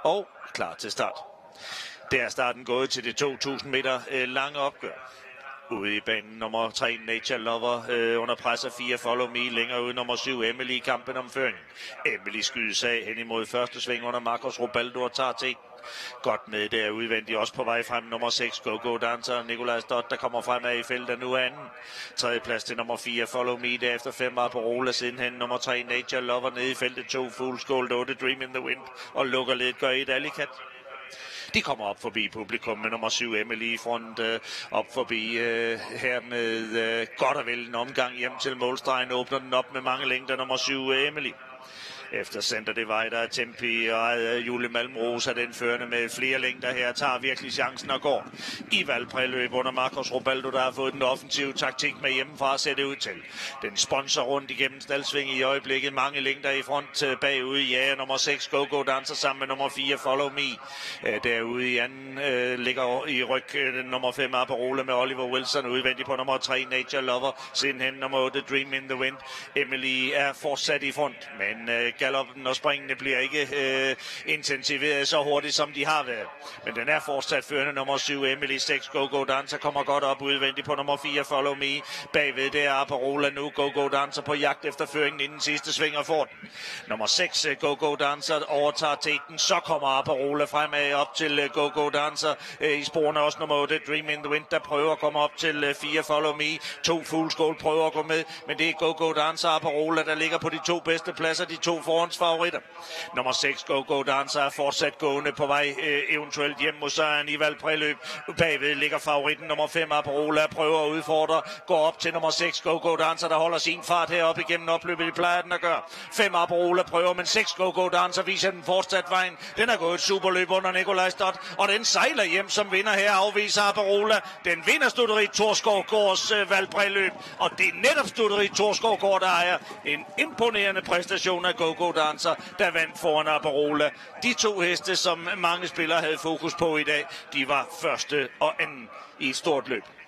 og klar til start. Der er starten gået til det 2000 meter lange opgør. Ude i banen nummer 3, Nature Lover, under pres af 4, Follow Me, længere ude nummer 7, Emily i kampen om føringen. Emily skydes af hen imod første sving under Marcos Robaldo og tager til. Godt med der udvendigt, også på vej frem nummer 6, Go Dancer, Nikolaj Stott, der kommer fremad i feltet nu anden. Tredje plads til nummer 4, Follow Me, derefter 5 Aperola, sidenhen nummer 3, Nature Lover, nede i feltet 2, Fool's Gold, 8, Dream in the Wind, og lukker lidt, gør et Alicat. De kommer op forbi publikum med nummer 7, Emily i front, op forbi her med godt og vel en omgang hjem til målstregen, åbner den op med mange længder, nummer 7, Emily. Efter Center Divider af Tempi og Julie Malmros er den førende med flere længder her, tager virkelig chancen og går i valgpræløb under Marcos Robaldo, der har fået den offensive taktik med hjemmefra at sætte ud til. Den sponsor rundt igennem staldsving i øjeblikket, mange længder i front bagude, ja, nummer 6, Go Dancer sammen med nummer 4, Follow Me. Derude i anden ligger i ryg nummer 5, Aperola med Oliver Wilson, udvendigt på nummer 3, Nature Lover, sidenhen nummer 8, Dream in the Wind. Emily er fortsat i front, men galoppen og springene bliver ikke intensiveret så hurtigt, som de har været. Men den er fortsat førende nummer 7, Emily. 6, Go Dancer kommer godt op udvendigt på nummer 4, Follow Me. Bagved det er Aperola nu. Go Dancer på jagt efter føringen inden sidste sving og får den. Nummer 6, Go Dancer overtager teten. Så kommer Aperola fremad op til Go Dancer. I sporene også nummer 8, Dream in the Wind, der prøver at komme op til 4, Follow Me. 2, Fool's Gold prøver at gå med, men det er Go Dancer og Aperola, der ligger på de 2 bedste pladser, de 2 forhåndsfavoritter. Nummer 6, Go Dancer er fortsat gående på vej eventuelt hjem mod sejren i valgpræløb. Bagved ligger favoritten nummer 5, Aperola, prøver at udfordre, går op til nummer 6, Go Dancer, der holder sin fart heroppe igennem opløbet, det plejer den at gøre. 5 Aperola prøver, men 6 Go Dancer viser den fortsat vejen. Den er gået et superløb under Nikolaj Stott, og den sejler hjem som vinder her, afviser Aperola. Den vinder Stutteri Torskovgårds valgpræløb, og det er netop Stutteri Torskovgård, der ejer en imponerende præstation af Go Dancer, der vandt foran Aperola. De 2 heste, som mange spillere havde fokus på i dag, de var første og anden i et stort løb.